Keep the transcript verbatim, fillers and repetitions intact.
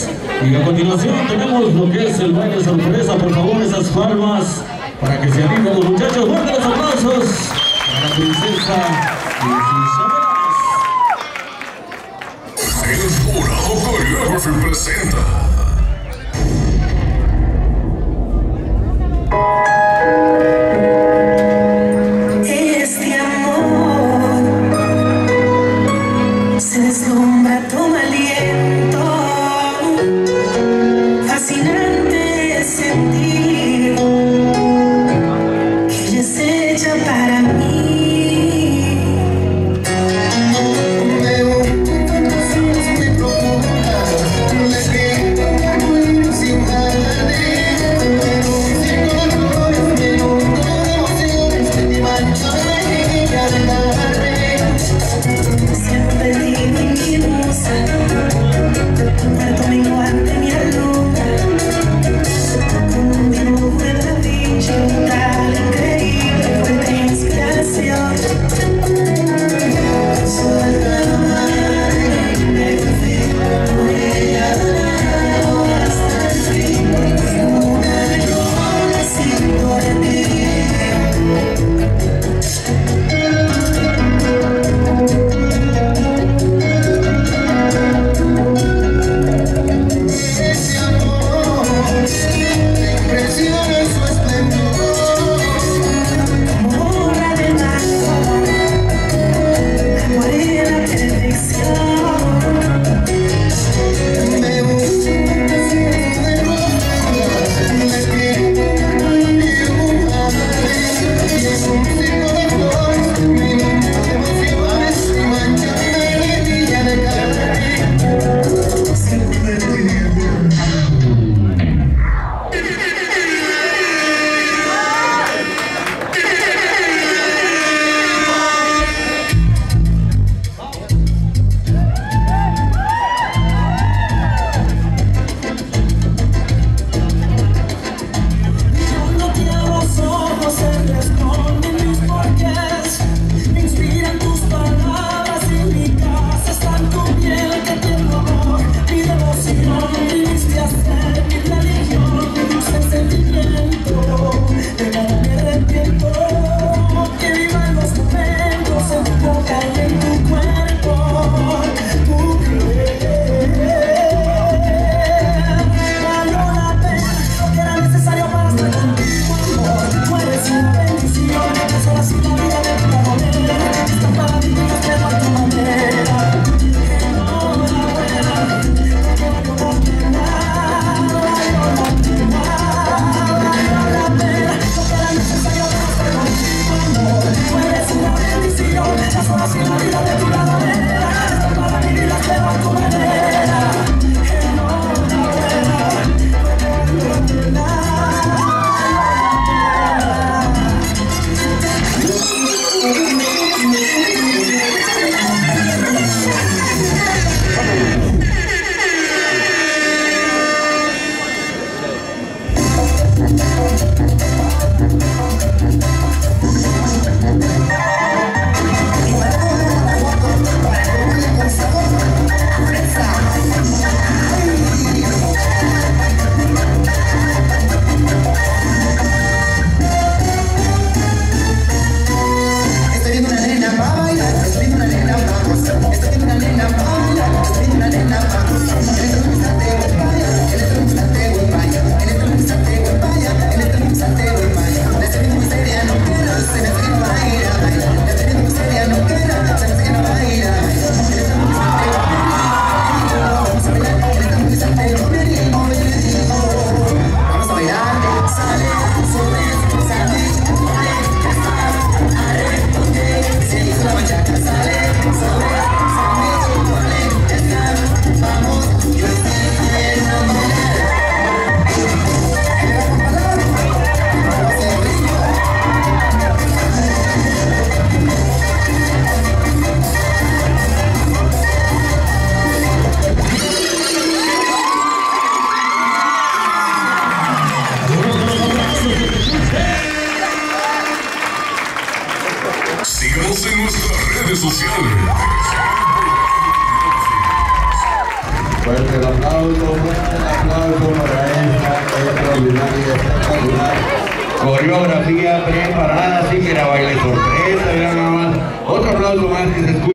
Y a continuación tenemos lo que es el baile sorpresa. Por favor, esas palmas para que se animen los muchachos. Fuertes los aplausos para la princesa y sus amigas. El Dorado Choreography presenta este amor. Se deslumbra, toma aliento. Fascinante sentir que ella es hecha para mí. Siempre digo en mi musa, el domingo ante mi alumna, con un dibujo de la dicha, tal increíble fuente de inspiración. Suelta la mano y me confío por ella hasta el fin. Una yo necesito de ti. Síganos en nuestras redes sociales. Fuerte el aplauso. extraordinaria, espectacular. Coreografía preparada, así que era baile sorpresa, vean nada más. Otro aplauso más que se escucha.